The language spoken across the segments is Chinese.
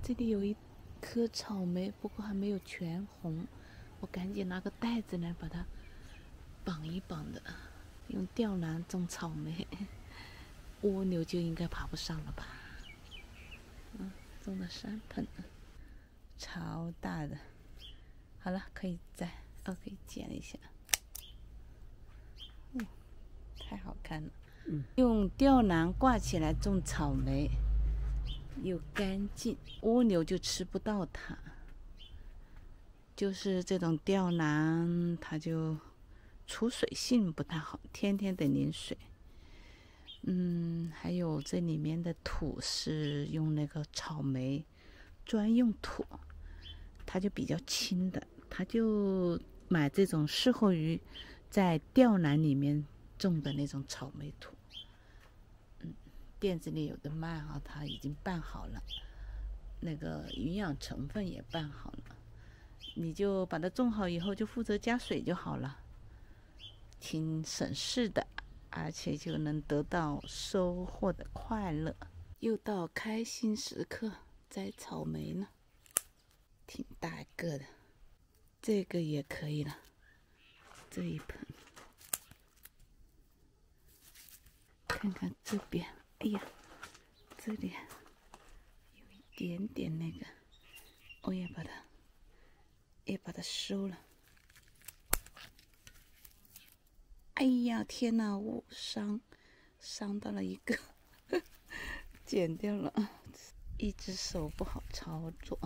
这里有一颗草莓，不过还没有全红，我赶紧拿个袋子来把它绑一绑的。用吊篮种草莓，蜗牛就应该爬不上了吧？种了3盆，超大的。好了，可以可以剪一下。太好看了。用吊篮挂起来种草莓，又干净，蜗牛就吃不到它。就是这种吊篮，它就储水性不太好，天天得淋水。还有这里面的土是用那个草莓专用土，它就比较轻的，它就买这种适合于在吊篮里面种的那种草莓土。店子里有的卖啊，它已经拌好了，那个营养成分也拌好了，你就把它种好以后就负责加水就好了，挺省事的，而且就能得到收获的快乐。又到开心时刻，摘草莓了，挺大个的，这个也可以了，这一盆。看看这边，哎呀，这里有一点点那个，我也把它收了。哎呀，天哪，我伤到了一个，剪掉了，一只手不好操作。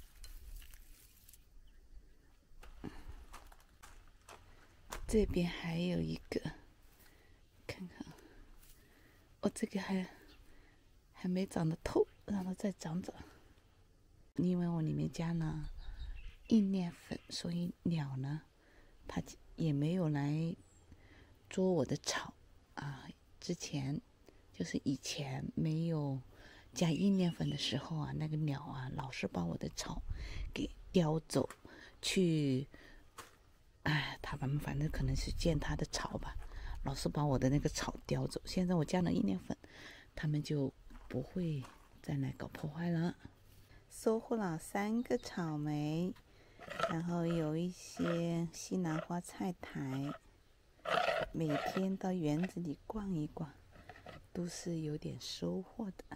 这边还有一个，看看，这个还没长得透，让它再长长。因为我里面加了硬链粉，所以鸟呢，它也没有来捉我的草啊。之前就是以前没有加硬链粉的时候啊，那个鸟啊老是把我的草给叼走去。它们反正可能是见它的草吧，老是把我的那个草叼走。现在我加了硬链粉，它们就不会再来搞破坏了。收获了3个草莓，然后有一些西兰花菜苔。每天到园子里逛一逛，都是有点收获的。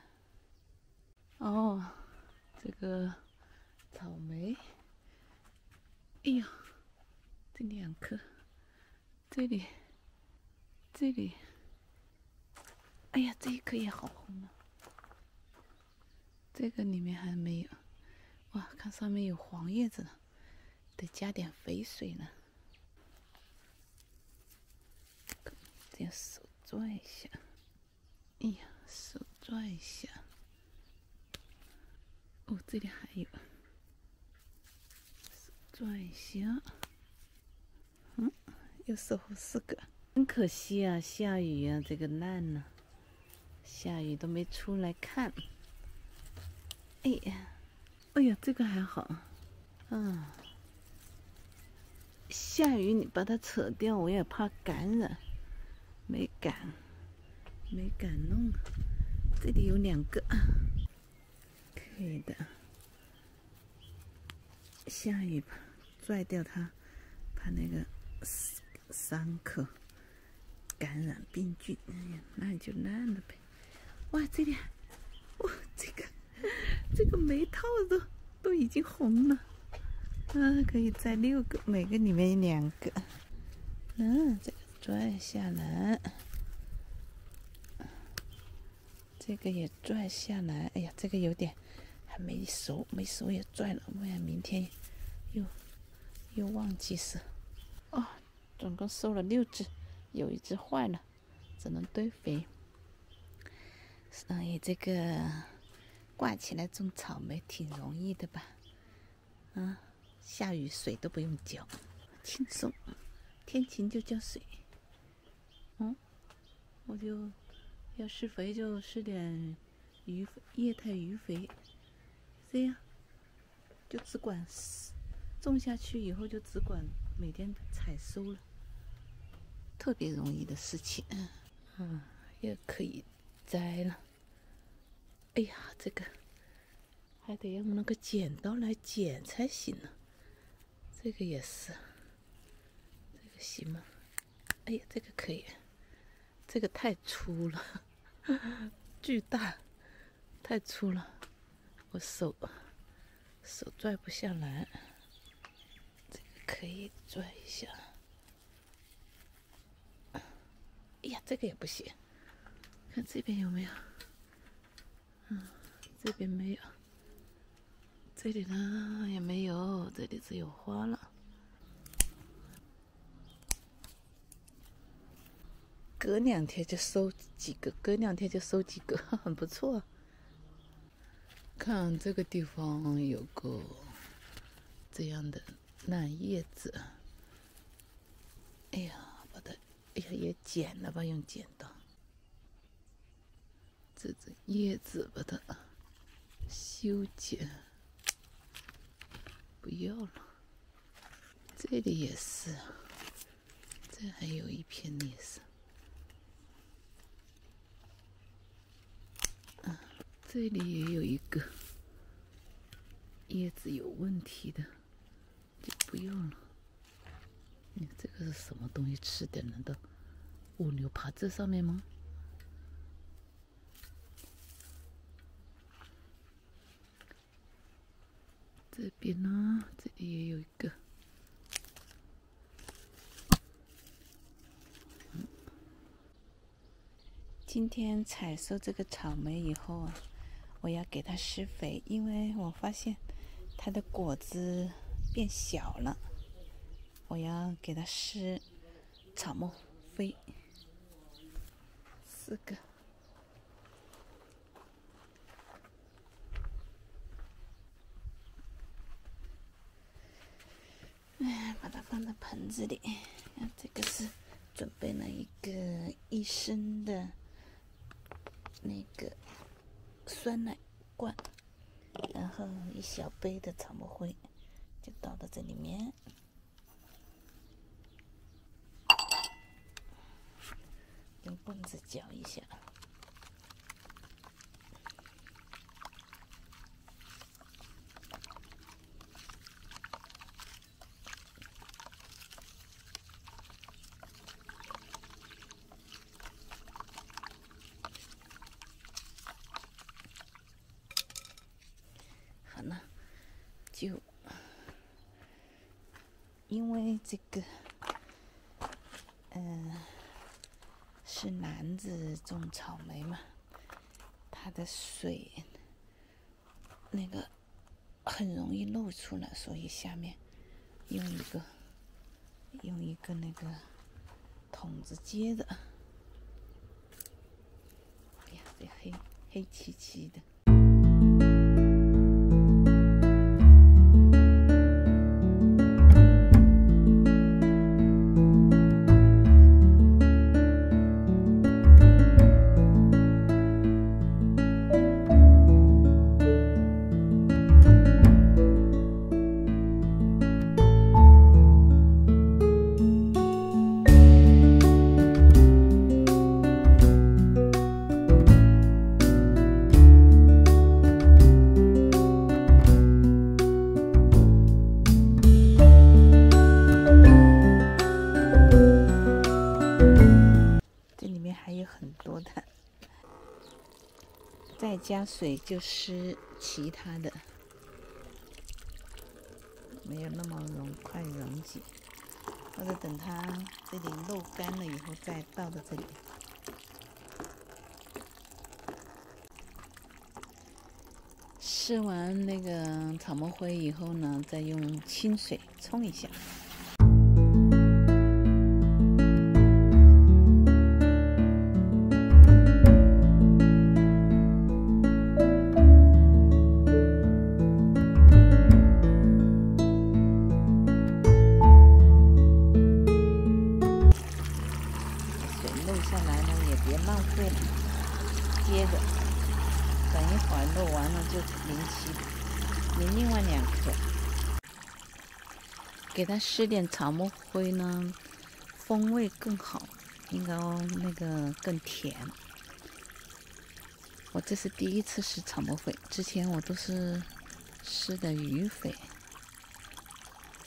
这个草莓，哎呀，这2颗，这里，哎呀，这一颗也好红啊！这个里面还没有，哇，看上面有黄叶子了，得加点肥水了。这样手拽一下，哎呀，手拽一下。这里还有，手拽一下。又收获4个，很可惜啊，下雨啊，这个烂了，下雨都没出来看。哎呀，这个还好，下雨你把它扯掉，我也怕感染，没敢弄。这里有2个，可以的。下雨吧，拽掉它，怕那个伤口感染病菌。哎呀，烂就烂了呗。哇，这里，哇，这个梅套都已经红了。可以摘6个，每个里面2个。这个拽下来，这个也拽下来。哎呀，这个有点还没熟也拽了，不然明天又忘记收。总共收了6只，有1只坏了，只能堆肥。所以这个挂起来种草莓挺容易的吧？下雨水都不用浇，轻松。天晴就浇水。我就要施肥，就施点液态鱼肥，这样就只管种下去以后就只管每天采收了，特别容易的事情。也可以摘了。哎呀，这个还得用那个剪刀来剪才行呢。这个也是，这个行吗？哎呀，这个可以，这个太粗了，巨大，太粗了，我手拽不下来。这个可以拽一下。哎呀，这个也不行，看这边有没有？这边没有，这里呢也没有，这里只有花了。隔2天就收几个，隔2天就收几个，很不错。看这个地方有个这样的烂叶子，哎呀，把它，哎呀也剪了吧，用剪刀。这叶子把它修剪，不要了。这里也是，这还有一片也是。这里也有一个叶子有问题的，就不用了。你这个是什么东西吃的？难道蜗牛爬这上面吗？这边呢，这里也有一个。今天采收这个草莓以后啊，我要给它施肥，因为我发现它的果子变小了，我要给它施草木灰4个。把它放到盆子里。这个是准备了一个1升的那个酸奶罐，然后1小杯的草木灰就倒到这里面，用棍子搅一下。好了，就因为这个，是男子种草莓嘛，它的水那个很容易漏出来，所以下面用一个那个桶子接的。哎呀，这黑漆漆的。很多的，再加水就施其他的，没有那么快溶解，或者等它这里漏干了以后再倒到这里。施完那个草木灰以后呢，再用清水冲一下。接着，等一会儿漏完了就淋另外2颗，给它施点草木灰呢，风味更好，应该那个更甜。我这是第1次施草木灰，之前我都是湿的鱼肥。